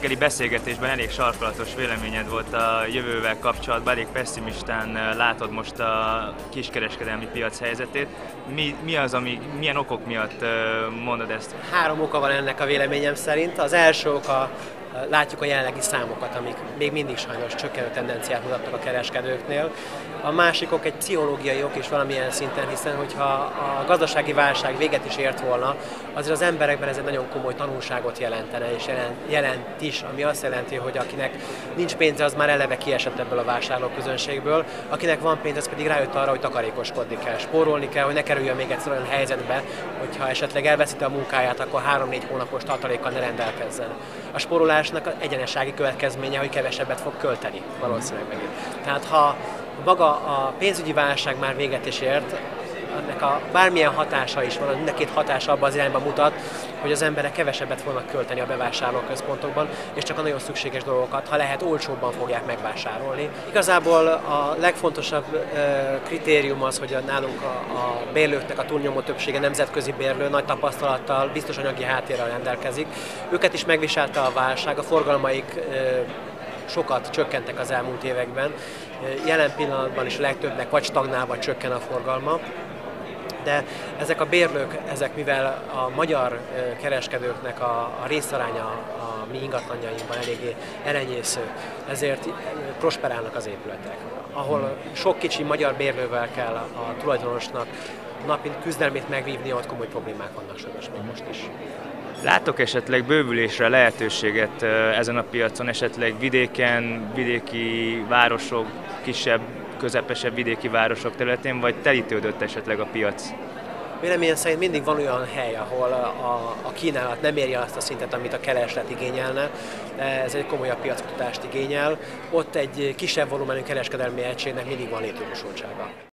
reggeli beszélgetésben elég sarkalatos véleményed volt a jövővel kapcsolatban, elég pessimistán látod most a kiskereskedelmi piac helyzetét. Milyen okok miatt mondod ezt? Három oka van ennek a véleményem szerint. Az első oka, látjuk a jelenlegi számokat, amik még mindig sajnos csökkenő tendenciát mutatnak a kereskedőknél. A másik ok egy pszichológiai ok is valamilyen szinten, hiszen hogyha a gazdasági válság véget is ért volna, azért az emberekben ez egy nagyon komoly tanulságot jelentene, és jelent is, ami azt jelenti, hogy akinek nincs pénze, az már eleve kiesett ebből a vásárlóközönségből, akinek van pénz, az pedig rájött arra, hogy takarékoskodni kell, spórolni kell, hogy ne kerüljön még egyszer olyan helyzetbe, hogyha esetleg elveszíti a munkáját, akkor 3-4 hónapos tartalékkal ne rendelkezzen. A spórolásnak egyenessági következménye, hogy kevesebbet fog költeni valószínűleg megint. Tehát ha maga a pénzügyi válság már véget is ért, ennek a bármilyen hatása is van, mind a két hatása abban az irányba mutat, hogy az emberek kevesebbet fognak költeni a bevásárlóközpontokban, és csak a nagyon szükséges dolgokat, ha lehet, olcsóbban fogják megvásárolni. Igazából a legfontosabb kritérium az, hogy nálunk a bérlőknek a túlnyomó többsége nemzetközi bérlő, nagy tapasztalattal, biztos anyagi háttérrel rendelkezik. Őket is megviselte a válság, a forgalmaik sokat csökkentek az elmúlt években. Jelen pillanatban is a legtöbbnek vagy stagnál, vagy csökken a forgalma. De ezek a bérlők, mivel a magyar kereskedőknek a részaránya a mi ingatlanjainkban eléggé elenyésző, ezért prosperálnak az épületek. Ahol sok kicsi magyar bérlővel kell a tulajdonosnak napi küzdelmét megvívni, ott komoly problémák vannak sajnos még most is. Látok esetleg bővülésre lehetőséget ezen a piacon, esetleg vidéken, vidéki városok, kisebb, közepesebb vidéki városok területén, vagy telítődött esetleg a piac? Véleményem szerint mindig van olyan hely, ahol a kínálat nem éri azt a szintet, amit a kereslet igényelne. Ez egy komolyabb piackutatást igényel. Ott egy kisebb volumenű kereskedelmi egységnek mindig van létjogosultsága.